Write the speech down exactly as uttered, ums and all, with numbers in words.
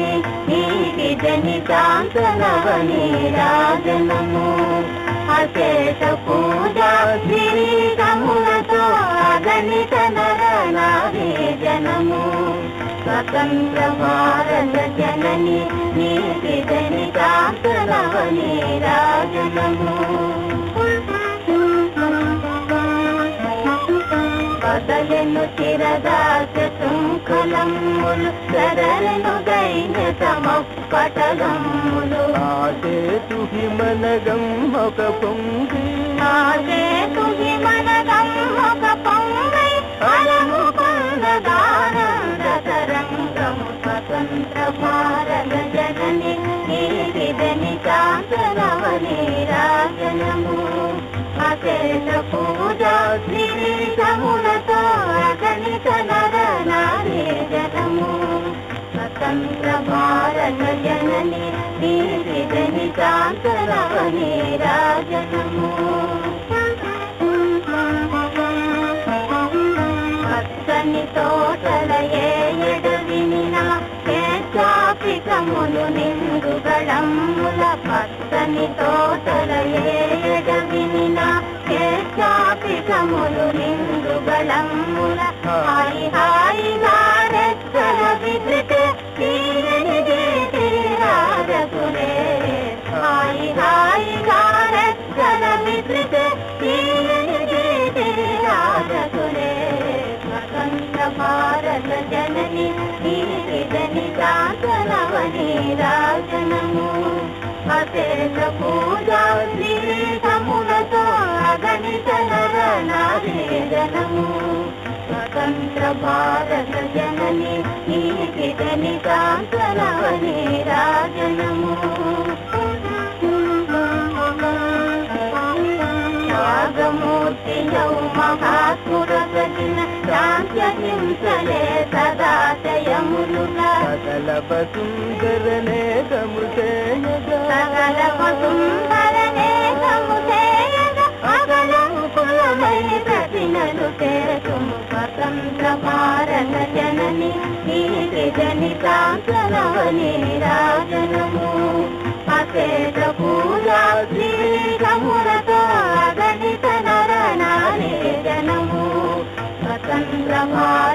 జనని నీతి జనితాంతనవని రాజనము అశేష పూజా శ్రీకములతో అగణిత నర నారీ జనము స్వతంత్ర భారత జనని నీతి జనితాంతనవని రాజనము బదలెను చిరదాస శృంఖలములు సరళను గైన సమపటలములు ఆదే తుహి మనగం ఒక పొంగి ఆదే తుహి మనగం ఒక పొంగై అలము పొందగానంద తరంగము స్వతంత్ర భారత జనని నీతి జనితాంతనవని రాజనము అశేష పూజా శ్రీకములతో అగణిత నర నారీ జనము స్వతంత్ర భారత జనని నీతి జనితాంతనవని రాజనము పచ్చని తోటల ఏడవినిన కేశాపికములు నిండుగళముల పచ్చని తోటల ఏడవినిన కేశాపికములు నిండుగళముల హాయి హాయిగా రెక్కల విద్రితే తీరని గీతి రాజకులే హాయి హాయిగా రెక్కల విద్రితే తీరని గీతి రాజకులే స్వతంత్ర భారత జనని నీతి జనితాంతనవని రాజనము అశేష పూజా శ్రీకములతో అగణిత నర నారీ జనము స్వతంత్ర భారత జనని నీతి జనితాంతనవని రాజనము త్యాగమూర్తి నౌ మహాత్ముర సగిన శాంత్య హింసలే సదాశయములుగా సకల వసుందర నేకము చేయగా సకల వసుందర నేకము చేయగా అగలము కులమై ప్రతినలు చేతుము స్వతంత్ర భారత జనని నీతి జనితాంతనవని రాజనము అశేష పూజా శ్రీకములతో అగణిత నర నారీ జనము స్వతంత్ర భారత